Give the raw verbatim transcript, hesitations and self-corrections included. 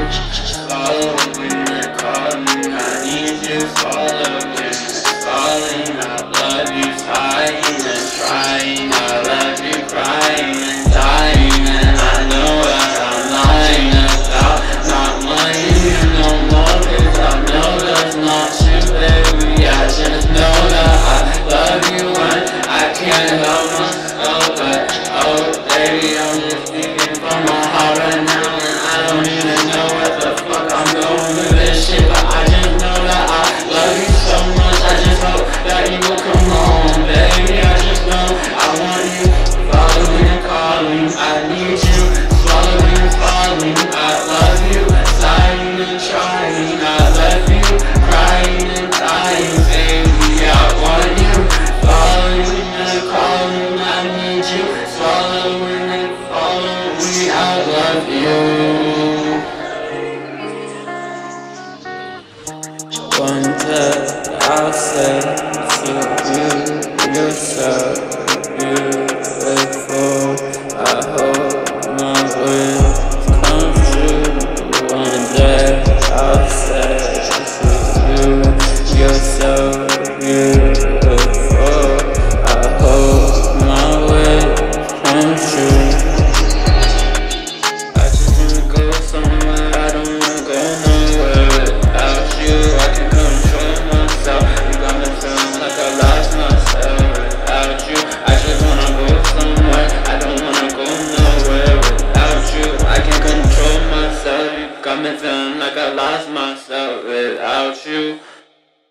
Follow when you're calling, I need you. Follow when you're calling, I love you. Sighing and trying, I love you. Crying and dying, and I know that I'm lying about not wanting you no more, 'cause I know that's not true, baby. I just know that I love you and I can't help myself, but oh baby, I'm just speaking from my heart right now, and I don't even know what the fuck I'm going with this shit, but I just know that I love you so much. I just hope that you will come home, baby. I just know I want you. Following and calling, I need you. Swallowing and falling, I love you. Sighing and trying, I love you. Crying and dying, baby, I want you. Following and calling, I need you. Swallowing and following, I love you. One day I'll say to you yourself,